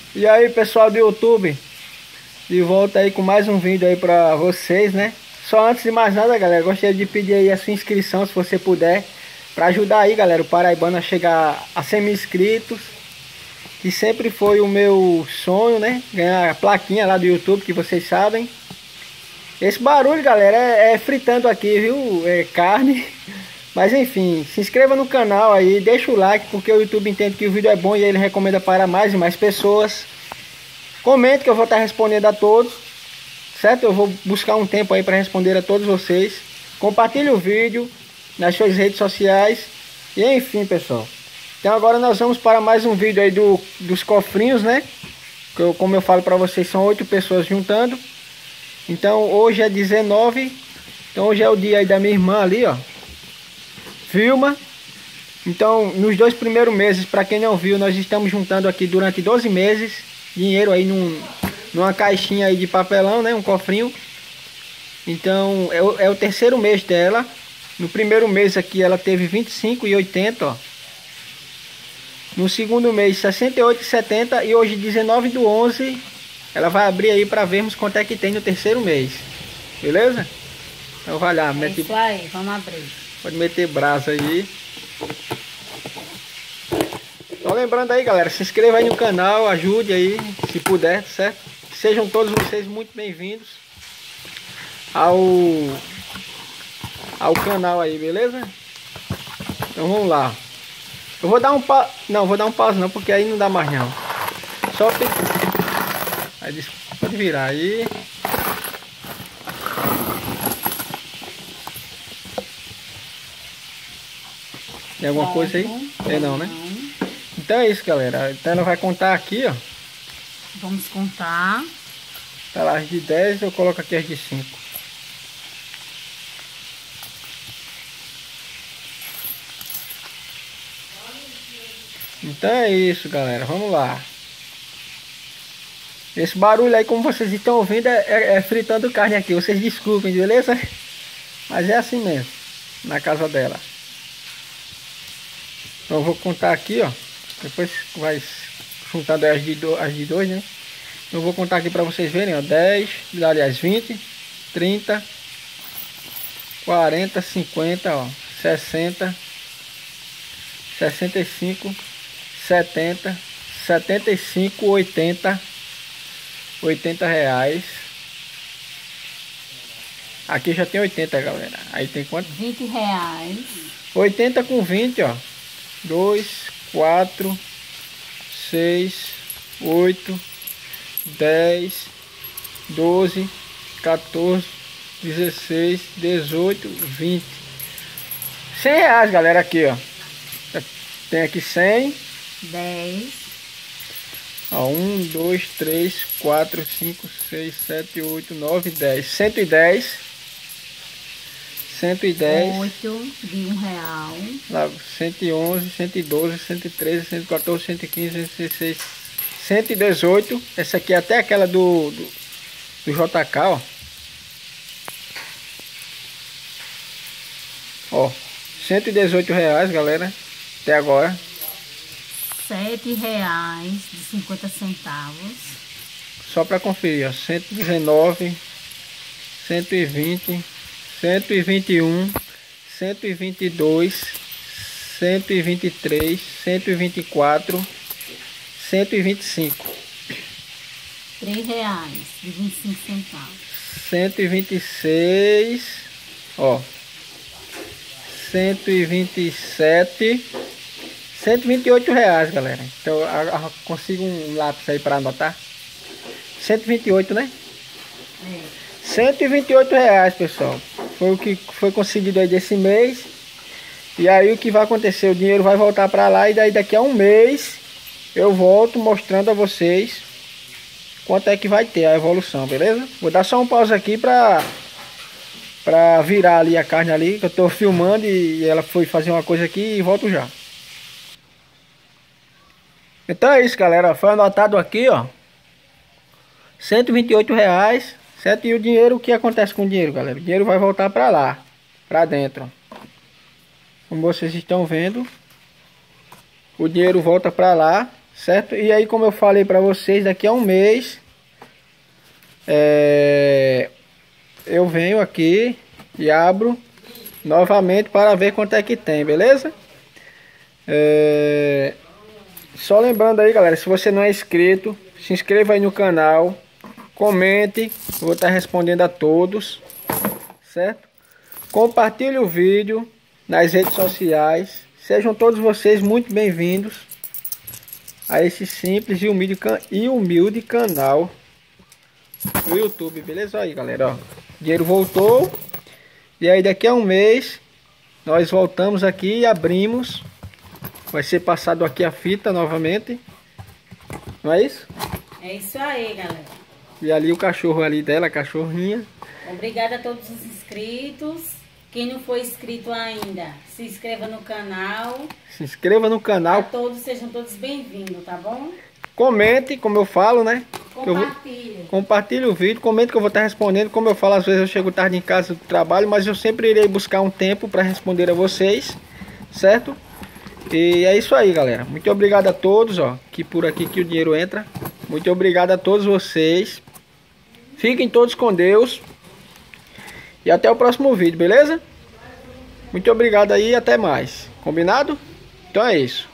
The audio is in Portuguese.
E aí, pessoal do YouTube, de volta aí com mais um vídeo aí pra vocês, né? Só antes de mais nada, galera, gostaria de pedir aí a sua inscrição, se você puder, pra ajudar aí, galera, o Paraibano a chegar a 100 mil inscritos, que sempre foi o meu sonho, né? Ganhar a plaquinha lá do YouTube, que vocês sabem. Esse barulho, galera, é fritando aqui, viu? É carne. Mas enfim, se inscreva no canal aí, deixa o like, porque o YouTube entende que o vídeo é bom e ele recomenda para mais e mais pessoas. Comente que eu vou estar respondendo a todos, certo? Eu vou buscar um tempo aí para responder a todos vocês. Compartilhe o vídeo nas suas redes sociais. E enfim, pessoal. Então agora nós vamos para mais um vídeo aí dos cofrinhos, né? Que como eu falo para vocês, são 8 pessoas juntando. Então hoje é 19. Então hoje é o dia aí da minha irmã ali, ó. Vilma. Então nos 2 primeiros meses, para quem não viu, nós estamos juntando aqui durante 12 meses dinheiro aí numa caixinha aí de papelão, né? Um cofrinho. Então é o terceiro mês dela. No primeiro mês aqui ela teve 25,80, ó. No segundo mês 68,70 e hoje 19/11 ela vai abrir aí para vermos quanto é que tem no terceiro mês. Beleza? Então vai lá, mete... Isso aí, vamos abrir. Pode meter brasa aí. Então lembrando aí, galera, se inscreva aí no canal, ajude aí, se puder, certo? Sejam todos vocês muito bem-vindos ao canal aí, beleza? Então vamos lá. Eu vou dar um pause, não, vou dar um pause não, porque aí não dá mais não. Só aí pode virar aí. Tem alguma coisa aí? Tem não, né? Então é isso, galera. Então ela vai contar aqui, ó. Vamos contar. Tá lá as de 10, eu coloco aqui as de 5. Então é isso, galera. Vamos lá. Esse barulho aí, como vocês estão ouvindo, é fritando carne aqui. Vocês desculpem, beleza? Mas é assim mesmo, na casa dela. Então eu vou contar aqui, ó. Depois vai juntando as de 2, né? Eu vou contar aqui para vocês verem, ó. 10, aliás, 20, 30, 40, 50, ó. 60, 65, 70, 75, 80, 80 reais. Aqui já tem 80, galera. Aí tem quanto? 20 reais. 80 com 20, ó. 2, 4, 6, 8, 10, 12, 14, 16, 18, 20. 100 reais, galera, aqui, ó. Tem aqui 100. 10. Ó, 1, 2, 3, 4, 5, 6, 7, 8, 9, 10. 110. 110. 8 de R$1. Lá, 111, 112, 113, 114, 115, 116, 118. Essa aqui é até aquela do JK, ó. Ó, 118 reais, galera. Até agora. R$7,50. Só para conferir, ó. 119, 120, 121, 122, 123, 124, 125. R$3,25. 126, ó. 127, 128 reais, galera. Então eu consigo um lápis aí para anotar. 128, né? É. 128 reais, pessoal. Foi o que foi conseguido aí desse mês. E aí o que vai acontecer? O dinheiro vai voltar para lá e daí daqui a um mês eu volto mostrando a vocês quanto é que vai ter a evolução, beleza? Vou dar só um pause aqui para virar ali a carne ali, que eu tô filmando e ela foi fazer uma coisa aqui e volto já. Então é isso, galera. Foi anotado aqui, ó. 128 reais. Certo? E o dinheiro, o que acontece com o dinheiro, galera? O dinheiro vai voltar para lá, para dentro. Como vocês estão vendo, o dinheiro volta para lá certo? E aí, como eu falei para vocês, daqui a um mês eu venho aqui e abro novamente para ver quanto é que tem, beleza? Só lembrando aí, galera, se você não é inscrito, se inscreva aí no canal, comente, vou estar respondendo a todos, certo? Compartilhe o vídeo nas redes sociais. Sejam todos vocês muito bem-vindos a esse simples e humilde canal do YouTube, beleza? Aí, galera, ó, o dinheiro voltou. E aí daqui a um mês nós voltamos aqui e abrimos. Vai ser passado aqui a fita novamente. Não é isso? É isso aí, galera. E ali o cachorro ali dela, a cachorrinha. Obrigada a todos os inscritos. Quem não for inscrito ainda, se inscreva no canal. Se inscreva no A canal. todos, sejam todos bem-vindos, tá bom? Comente, como eu falo, né? Compartilhe. Compartilhe o vídeo, comente que eu vou estar respondendo. Como eu falo, às vezes eu chego tarde em casa do trabalho, mas eu sempre irei buscar um tempo para responder a vocês, certo? E é isso aí, galera. Muito obrigado a todos, ó, que por aqui que o dinheiro entra. Muito obrigado a todos vocês. Fiquem todos com Deus. E até o próximo vídeo, beleza? Muito obrigado aí e até mais. Combinado? Então é isso.